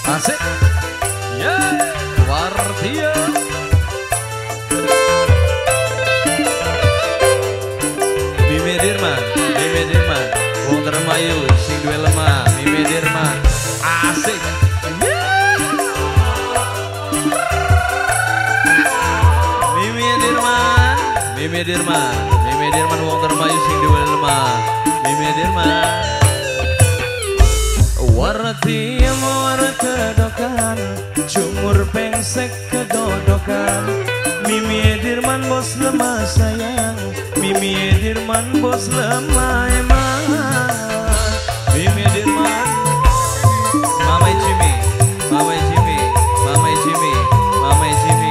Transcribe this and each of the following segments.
Asik. Yeah, Wardia. Mimi Dirman, wong termayu sing duwe lemah, Mimi Dirman. Asik. Mimi Dirman wong termayu sing duwe lemah, Mimi Dirman. Warti amor kedokan, cumur pengsek kedodokan. Mimi Dirman bos lemah sayang, Mimi Dirman bos lemah emang. Mimi Dirman, Mama Jimmy, Mama Jimmy, Mama Jimmy, Mama Jimmy.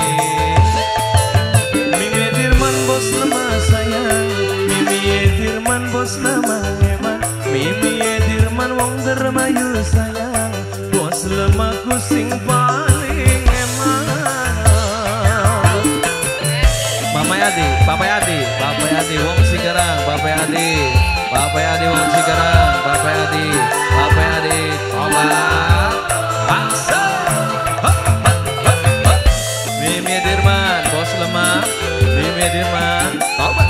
Mimi Dirman bos lemah sayang, Mimi Dirman bos lemah emang. Mimi Dirman wong dermayu sayang, bos lemahku sing paling emang. Mama Adi, Papa Adi, Papa Adi wong Cikarang, Papa Adi, Papa Adi wong Cikarang, Papa Adi, Papa Adi, obat, bangsa. Mimi Dirman, bos lemah, Mimi Dirman, obat.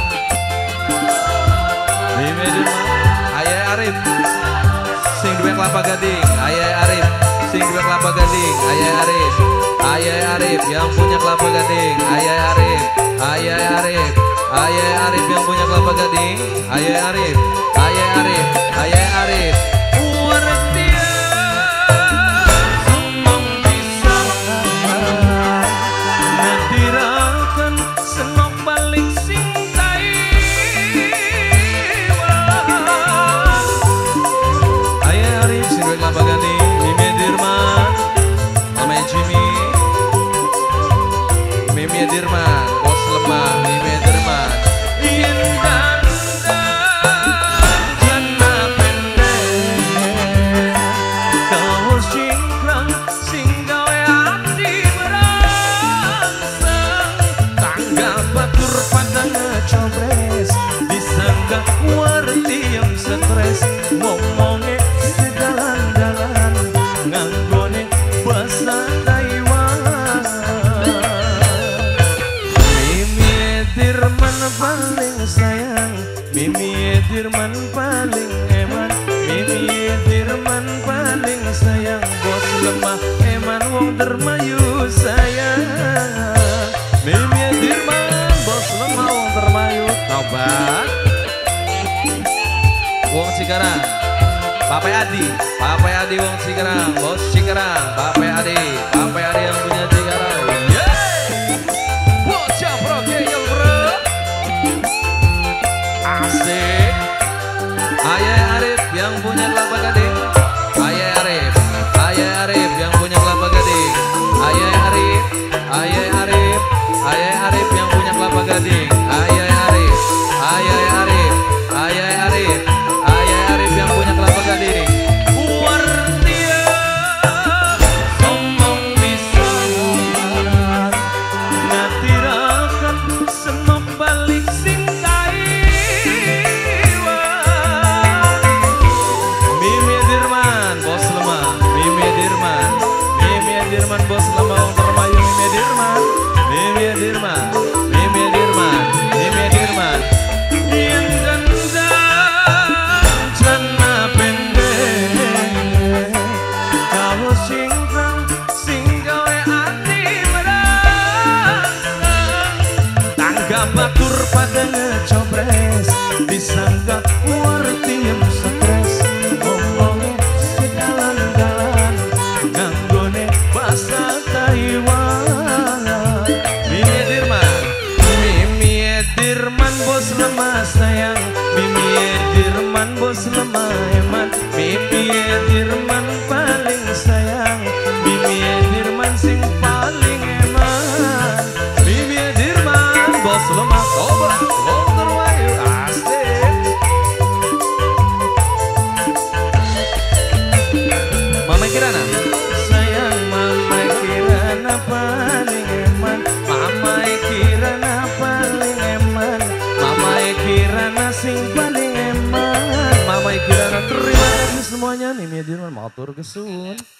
Mimi Dirman, Ayah Arif, sing duwe kelapa gading, Ayah Arif, sing duwe kelapa gading, Ayah Arif, Ayah Arif yang punya kelapa gading, Ayah Arif, Ayah Arif, Ayah Arif yang punya kelapa gading, Ayah Arif, Ayah Arif, Ayah Arif. Wardia, ngomong bisa ngadirakan senok balik sing kelapa gading, Mimi Dirman, Mama Jimmy, Mimi Dirman, bos lemah, Mimi Dirman. Indah jana pendek, kau singkrang sing gawe ati merangsang. Tangga batur pada ngecobres, bisa gak warti yang stres. Ngomongnya paling sayang, Mimi Dirman paling eman, Mimi Dirman paling sayang, bos lemah eman wong dermayu sayang. Mimi Dirman bos lemah wong dermayu, tobat. Wong Cikarang, Papa Adi, Papa Adi wong Cikarang, bos Cikarang, Papa Adi, Papa Adi yang punya Cikarang. Asik. Ayah Arif yang punya kelapa gading, Ayah Arif, Ayah Arif yang punya kelapa gading, Ayah Arif, Ayah Arif, Ayah Arif yang punya kelapa gading, Ayah Arif, Ayah Arif, Ayah Arif, Ayah Arif yang punya kelapa gading. Wardia, ngomong bisa ngatirakan senok balik sing Dirman bos lemah wong termayu, Mimi Dirman, Mimi Dirman, Mimi Dirman, Mimi Dirman. Indah jana pendek, kau singkrang sing gawe ati merangsang. Tangga batur pada ngecobres, disangka warti yang stres. Ngomongnya sedalan-dalan, nganggone bahasa Taiwan. Mimi Dirman, Mimi Dirman bos lemah sayang, Mimi Dirman bos lemah eman, Mimi Dirman paling sayang, Mimi Dirman sing paling eman. Mimi Dirman bos lemah, obat wong termayu. Asik. Mama Kirana sayang, Mama Kirana paling eman, Mama Kirana paling eman, Mama Kirana sing paling eman, Mama Kirana. Terima kasih semuanya, Mimi Dirman matur kesuwun.